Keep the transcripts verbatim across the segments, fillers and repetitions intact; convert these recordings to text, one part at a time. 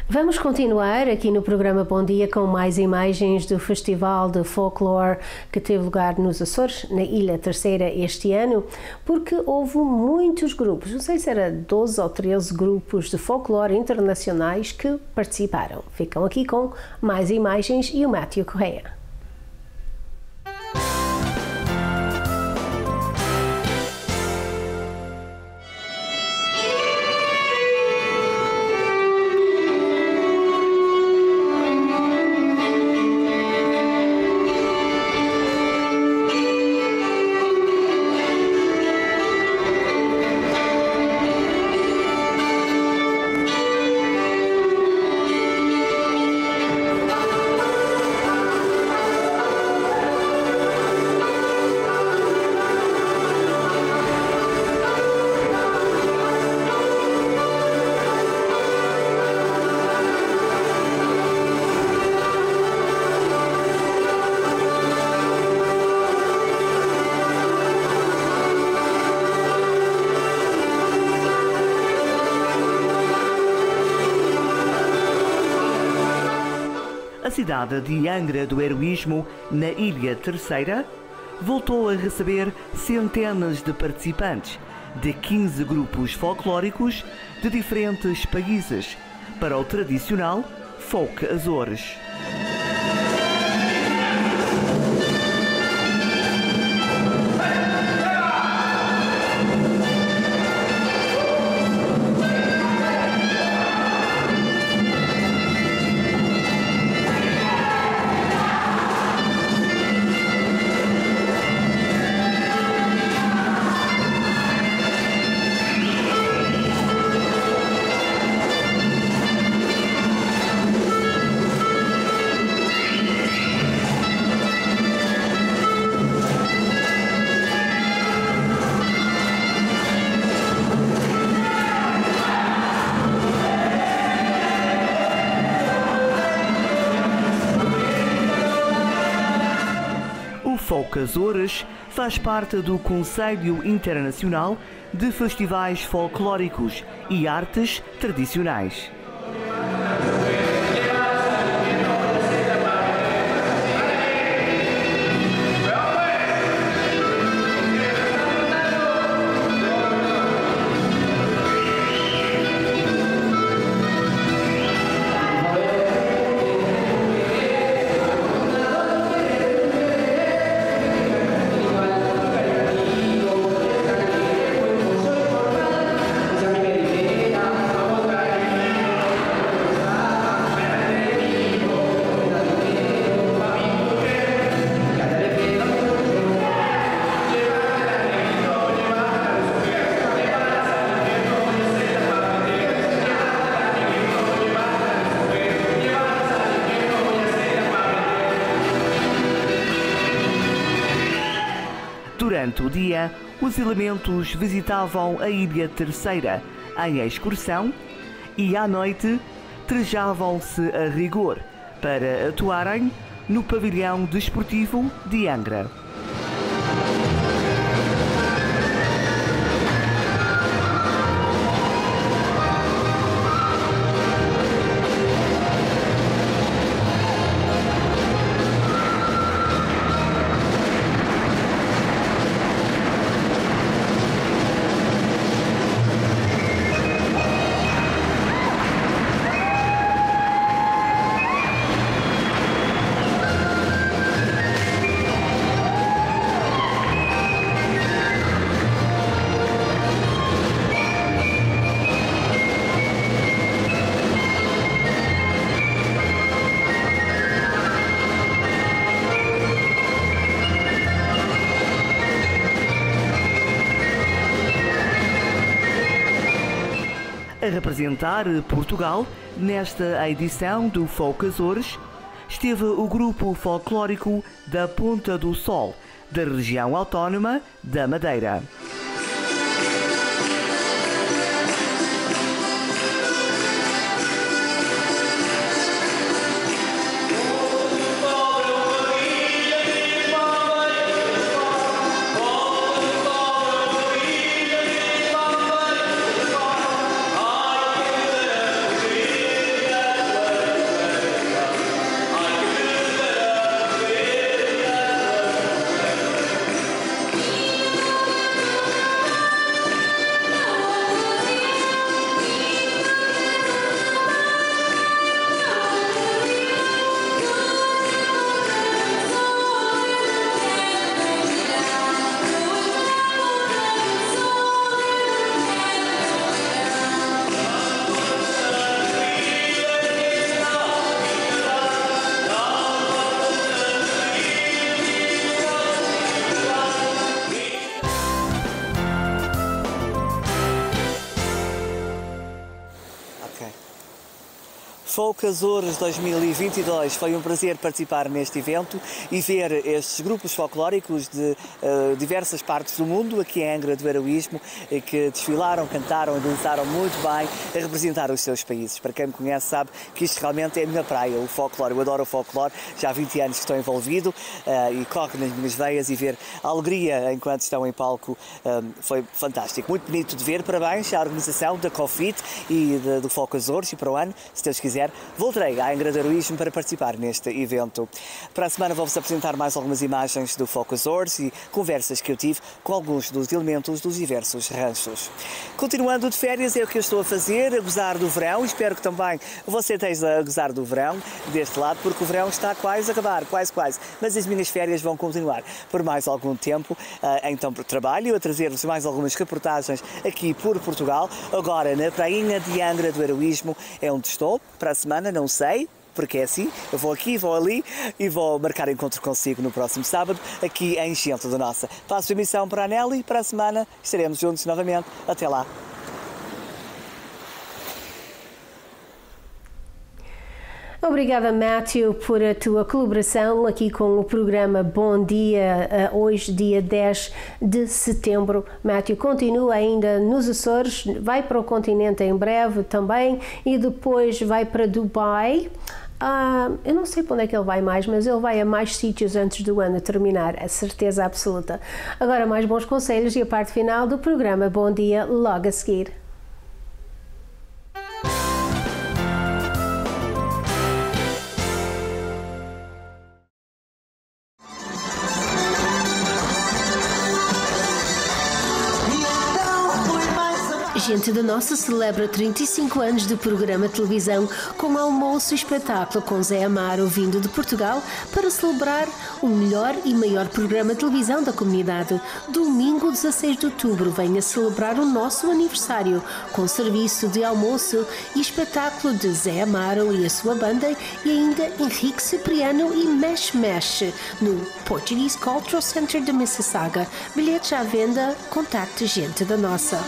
Vamos continuar aqui no programa Bom Dia com mais imagens do Festival de Folklore que teve lugar nos Açores, na Ilha Terceira, este ano, porque houve muitos grupos, não sei se era doze ou treze grupos de folclore internacionais que participaram. Ficam aqui com mais imagens e o Matthew Correia. A cidade de Angra do Heroísmo, na Ilha Terceira, voltou a receber centenas de participantes de quinze grupos folclóricos de diferentes países para o tradicional Folk Azores. Folk Azores faz parte do Conselho Internacional de Festivais Folclóricos e Artes Tradicionais. Durante o dia, os elementos visitavam a Ilha Terceira em excursão e à noite trejavam-se a rigor para atuarem no pavilhão desportivo de Angra. A representar Portugal nesta edição do Folk Azores esteve o grupo folclórico da Ponta do Sol, da região autónoma da Madeira. Folk Açores dois mil e vinte e dois. Foi um prazer participar neste evento e ver estes grupos folclóricos de uh, diversas partes do mundo, aqui em Angra do Heroísmo, que desfilaram, cantaram e dançaram muito bem a representar os seus países. Para quem me conhece sabe que isto realmente é a minha praia, o folclore. Eu adoro o folclore, já há vinte anos que estou envolvido uh, e corre nas minhas veias, e ver a alegria enquanto estão em palco um, foi fantástico. Muito bonito de ver. Parabéns à organização da COFIT e de, do Folk Açores, e para o ano, se Deus quiser, voltarei à Angra do Heroísmo para participar neste evento. Para a semana vou-vos apresentar mais algumas imagens do Folk Açores e conversas que eu tive com alguns dos elementos dos diversos ranchos. Continuando de férias, é o que eu estou a fazer, a gozar do verão. Espero que também você esteja a gozar do verão deste lado, porque o verão está quase a acabar, quase, quase. Mas as minhas férias vão continuar por mais algum tempo, então por trabalho, a trazer-vos mais algumas reportagens aqui por Portugal. Agora na prainha de Angra do Heroísmo é onde estou. Para a semana não sei, porque é assim, eu vou aqui, vou ali e vou marcar encontro consigo no próximo sábado, aqui em Gente da Nossa. Passo a missão para a Nelly, para a semana estaremos juntos novamente. Até lá. Obrigada, Matthew, por a tua colaboração aqui com o programa Bom Dia, hoje, dia dez de setembro. Matthew continua ainda nos Açores, vai para o continente em breve também e depois vai para Dubai. Uh, eu não sei para onde é que ele vai mais, mas ele vai a mais sítios antes do ano terminar, a certeza absoluta. Agora, mais bons conselhos e a parte final do programa Bom Dia, logo a seguir. Gente da Nossa celebra trinta e cinco anos de programa de televisão com almoço e espetáculo com Zé Amaro, vindo de Portugal para celebrar o melhor e maior programa de televisão da comunidade. Domingo dezasseis de outubro venha celebrar o nosso aniversário com serviço de almoço e espetáculo de Zé Amaro e a sua banda, e ainda Henrique Cipriano e Mesh Mesh no Portuguese Cultural Center de Mississauga. Bilhetes à venda, contacte Gente da Nossa.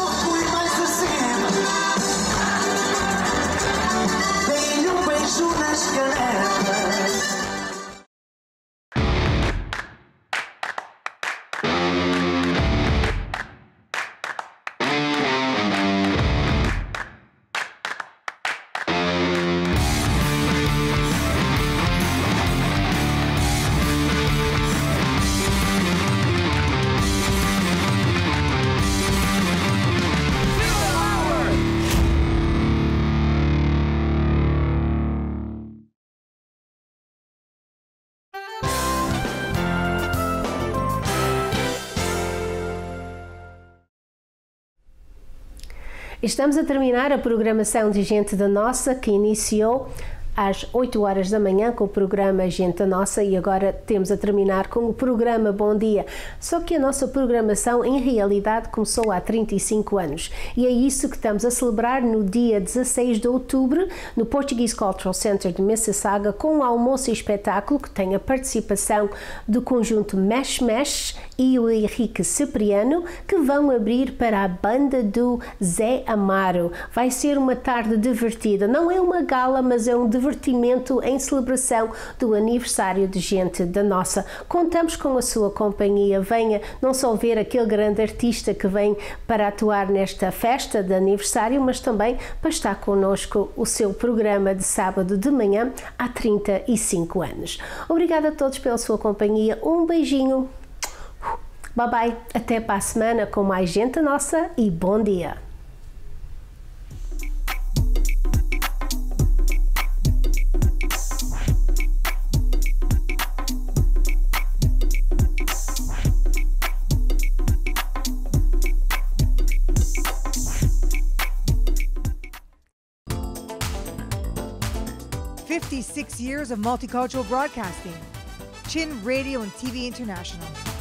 Estamos a terminar a programação de Gente da Nossa, que iniciou às oito horas da manhã com o programa Gente da Nossa, e agora temos a terminar com o programa Bom Dia. Só que a nossa programação em realidade começou há trinta e cinco anos, e é isso que estamos a celebrar no dia dezasseis de outubro no Portuguese Cultural Center de Mississauga, com um almoço e espetáculo que tem a participação do conjunto Mesh Mesh e o Henrique Cipriano, que vão abrir para a banda do Zé Amaro. Vai ser uma tarde divertida, não é uma gala, mas é um divertimento em celebração do aniversário de Gente da Nossa. Contamos com a sua companhia. Venha não só ver aquele grande artista que vem para atuar nesta festa de aniversário, mas também para estar connosco o seu programa de sábado de manhã há trinta e cinco anos. Obrigada a todos pela sua companhia. Um beijinho. Bye bye. Até para a semana com mais Gente da Nossa e bom dia. fifty-six years of multicultural broadcasting. Chin Radio and T V International.